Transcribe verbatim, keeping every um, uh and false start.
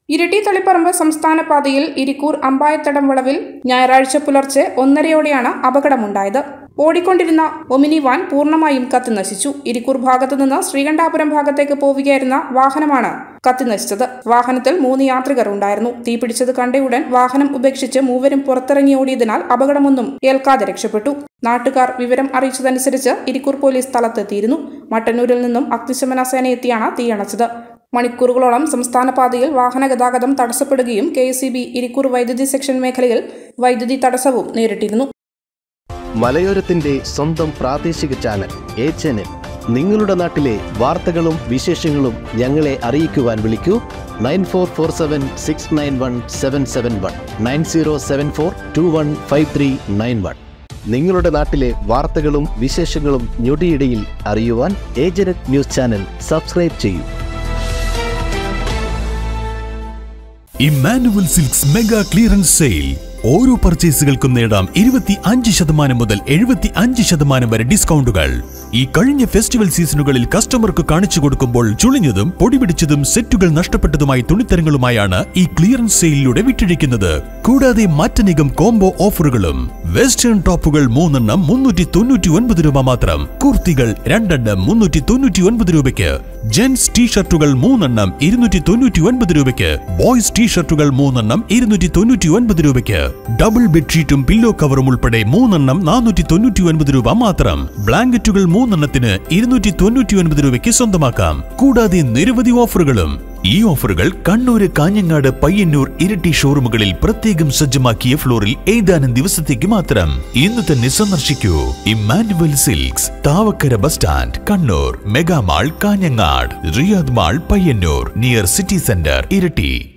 ഇരിട്ടി തളിപ്പറമ്പ് സംസ്ഥാന പാതയിൽ ഇരിക്കൂർ അമ്പായത്തടം വളവിൽ ഞായറാഴ്ച പുലർച്ചെ ഒന്നരയോടെയാണ് അപകടമുണ്ടായത്. ഓടിക്കൊണ്ടിരുന്ന ഒമിനി വാൻ പൂർണ്ണമായും കത്തിനശിച്ചു. ഇരിക്കൂർ ഭാഗത്തു നിന്ന് ശ്രീകണ്ഠാപുരം ഭാഗത്തേക്ക് പോവുകയായിരുന്ന വാഹനമാണ് കത്തിനശിച്ചത്. വാഹനത്തിൽ മൂന്ന് യാത്രികർ ഉണ്ടായിരുന്നു. തീപിടിച്ചത് കണ്ടയുടൻ വാഹനം ഉപേക്ഷിച്ച് മൂവരും പുറത്തിറങ്ങി ഓടിയതിനാൽ അപകടമൊന്നും ഏൽക്കാതെ രക്ഷപ്പെട്ടു. നാട്ടുകാർ വിവരം അറിയിച്ചതനുസരിച്ച് ഇരിക്കൂർ പോലീസ് സ്ഥലത്തെത്തിയിരുന്നു. മട്ടന്നൂരിൽ നിന്നും അഗ്നിശമന സേന എത്തിയാണ് തീയണച്ചത്. മണിക്കൂറുകളോളം സംസ്ഥാന പാതയിൽ വാഹന ഗതാഗതം തടസ്സപ്പെടുകയും K S E B Irikkur വൈദ്യുതി സെക്ഷൻ മേഖലയിൽ വൈദ്യുതി തടസ്സവും നേരിട്ടിരുന്നു. മലയോരത്തിന്റെ സ്വന്തം പ്രാദേശിക ചാനൽ എ ചാനൽ. നിങ്ങളുടെ നാട്ടിലെ വാർത്തകളും വിശേഷങ്ങളും ഞങ്ങളെ അറിയിക്കുവാൻ വിളിക്കൂ nine four four seven six nine one seven seven one nine zero seven four two one five three nine one. നിങ്ങളുടെ നാട്ടിലെ വാർത്തകളും വിശേഷങ്ങളും ഞൊടിയിടയിൽ അറിയുവാൻ ഏജനറ്റ് ന്യൂസ് ചാനൽ സബ്സ്ക്രൈബ് ചെയ്യൂ. Emmanuel silks mega clearance sale. ഓരോ പർച്ചേസുകൾക്കും നേടാം ഇരുപത്തി അഞ്ച് ശതമാനം മുതൽ എഴുപത്തി അഞ്ച് ശതമാനം വരെ ഡിസ്കൗണ്ടുകൾ. ഈ കഴിഞ്ഞ ഫെസ്റ്റിവൽ സീസണുകളിൽ കസ്റ്റമർക്ക് കാണിച്ചു കൊടുക്കുമ്പോൾ ചുളിഞ്ഞതും പൊടിപിടിച്ചതും സെറ്റുകൾ നഷ്ടപ്പെട്ടതുമായ തുണിത്തരങ്ങളുമായാണ് ഈ ക്ലിയറൻസ് സെയിലിലൂടെ വിറ്റഴിക്കുന്നത്. കൂടാതെ മറ്റനേകം കോംബോ ഓഫറുകളും. വെസ്റ്റേൺ ടോപ്പുകൾ മൂന്നെണ്ണം മുന്നൂറ്റി തൊണ്ണൂറ്റി ഒൻപത് രൂപ മാത്രം. കുർത്തികൾ രണ്ടെണ്ണം മുന്നൂറ്റി തൊണ്ണൂറ്റി ഒൻപത് രൂപയ്ക്ക്. ജെന്റ്സ് ടീഷർട്ടുകൾ മൂന്നെണ്ണം ഇരുന്നൂറ്റി തൊണ്ണൂറ്റി ഒൻപത് രൂപയ്ക്ക്. ബോയ്സ് ടീഷർട്ടുകൾ മൂന്നെണ്ണം ഇരുന്നൂറ്റി തൊണ്ണൂറ്റി ഒൻപത് രൂപയ്ക്ക്. ഡബിൾ ബെഡ്ഷീറ്റും പില്ലോ കവറും ഉൾപ്പെടെ മൂന്നെണ്ണം നാനൂറ്റി തൊണ്ണൂറ്റി ഒൻപത് രൂപ മാത്രം. ബ്ലാങ്കറ്റുകൾ മൂന്നെണ്ണത്തിന് ഇരുന്നൂറ്റി തൊണ്ണൂറ്റി ഒൻപത് രൂപയ്ക്ക് സ്വന്തമാക്കാം. കൂടാതെ നിരവധി ഓഫറുകളും. ഈ ഓഫറുകൾ കണ്ണൂര്, കാഞ്ഞങ്ങാട്, പയ്യന്നൂർ, ഇരിട്ടി ഷോറൂമുകളിൽ പ്രത്യേകം സജ്ജമാക്കിയ ഫ്ലോറിൽ ഏതാനും ദിവസത്തേക്ക് മാത്രം. ഇന്ന് തന്നെ സന്ദർശിക്കൂ Emmanuel silks, Thavakkara bus stand, Kannur. Mega mall Kanhangad, Riyadh mall Payyanur, near city centre Iritty.